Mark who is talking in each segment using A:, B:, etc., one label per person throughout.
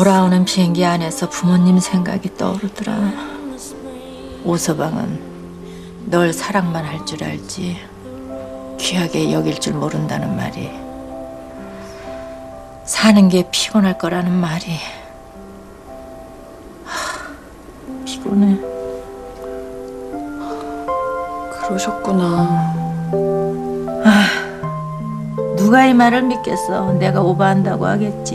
A: 돌아오는 비행기 안에서 부모님 생각이 떠오르더라. 오서방은 널 사랑만 할 줄 알지 귀하게 여길 줄 모른다는 말이, 사는 게 피곤할 거라는 말이. 피곤해.
B: 그러셨구나.
A: 누가 이 말을 믿겠어. 내가 오버한다고 하겠지.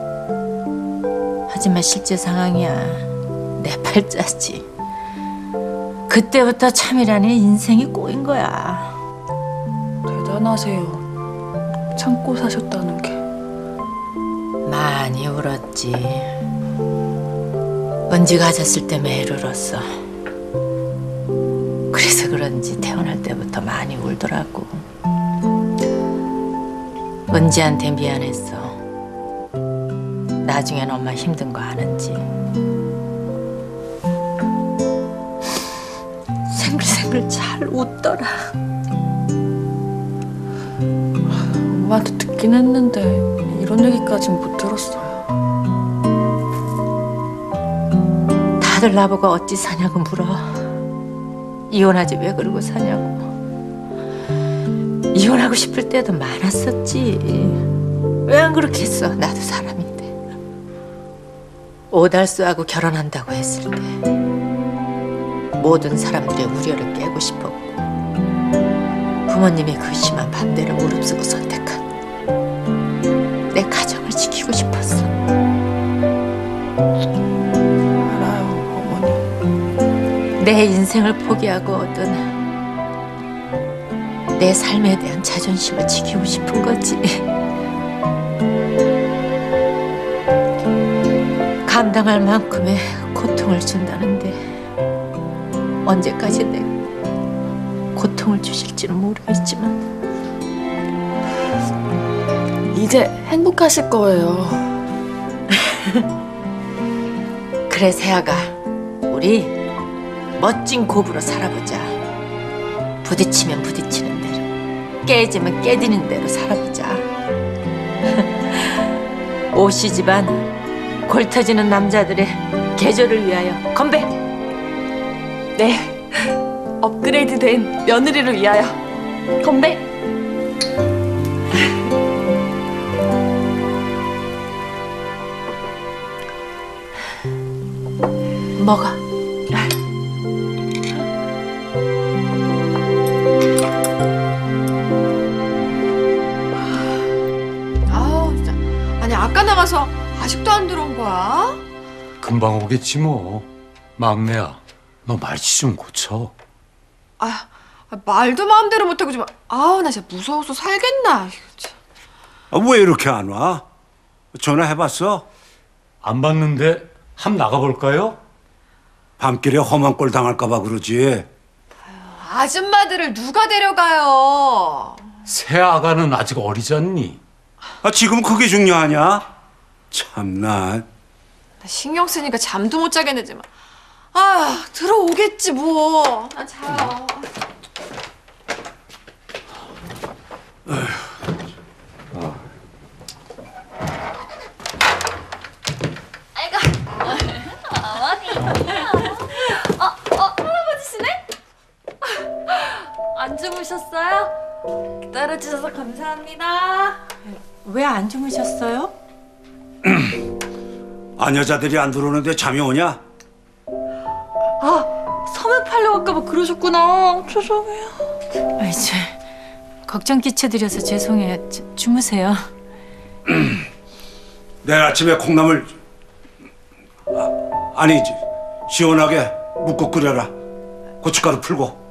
A: 하지만 실제 상황이야. 내 팔자지. 그때부터 참이라는 인생이 꼬인 거야.
B: 대단하세요. 참고 사셨다는 게.
A: 많이 울었지. 은지 가졌을 때 매일 울었어. 그래서 그런지 태어날 때부터 많이 울더라고. 은지한테 미안했어. 나중엔 엄마 힘든 거 아는지. 생글생글 잘 웃더라.
B: 엄마한테 듣긴 했는데 이런 얘기까진 못 들었어요.
A: 다들 나보고 어찌 사냐고 물어. 이혼하지 왜 그러고 사냐고. 이혼하고 싶을 때도 많았었지. 왜 안 그렇게 했어? 나도 사람인데. 오달수하고 결혼한다고 했을 때 모든 사람들의 우려를 깨고 싶었고, 부모님의 그 심한 반대를 무릅쓰고 선택한 내 가정을 지키고 싶었어.
B: 알아요, 어머니.
A: 내 인생을 포기하고 얻은 내 삶에 대한 자존심을 지키고 싶은 거지. 감당할 만큼의 고통을 준다는데 언제까지 내 고통을 주실지는 모르겠지만
B: 이제 행복하실 거예요.
A: 그래, 세아가, 우리 멋진 곱으로 살아보자. 부딪히면 부딪히는 대로, 깨지면 깨지는 대로 살아보자. 오씨 집안 골 터지는 남자들의 계절을 위하여 건배!
B: 네, 업그레이드된 며느리를 위하여 건배!
A: 먹어.
C: 아우 진짜. 아니 아까 나가서 아직도 안 들어온 거야?
D: 금방 오겠지 뭐. 막내야, 너 말씨 좀 고쳐.
C: 아, 말도 마음대로 못하고 좀. 아우 나 진짜 무서워서 살겠나. 이거 참.
E: 왜 이렇게 안 와? 전화해봤어?
D: 안 봤는데 함 나가볼까요?
E: 밤길에 험한 꼴 당할까봐 그러지.
C: 아줌마들을 누가 데려가요?
D: 새 아가는 아직 어리잖니.
E: 지금 그게 중요하냐? 참나.
C: 나 신경 쓰니까 잠도 못 자겠는지만. 아 들어오겠지 뭐. 난 자요.
B: 할아버지시네? 안 주무셨어요? 기다려주셔서 감사합니다.
A: 왜 안 주무셨어요?
E: 아녀자들이 안 들어오는데 잠이 오냐?
B: 섬에 팔려갈까봐 그러셨구나. 죄송해요.
A: 아이, 걱정 끼쳐드려서 죄송해요. 주무세요.
E: 내일 아침에 콩나물 아니지 시원하게 묵고 끓여라. 고춧가루 풀고.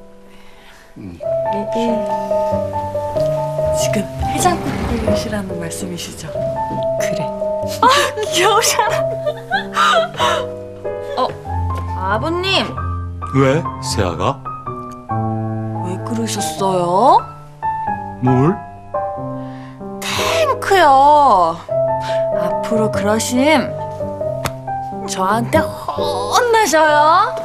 B: 지금 해장국 끓이시라는 말씀이시죠?
A: 그래.
B: 귀여우셔라. 아버님
D: 왜, 새 아가?
B: 왜 그러셨어요?
D: 뭘?
B: 탱크요. 앞으로 그러심 저한테 혼나셔요.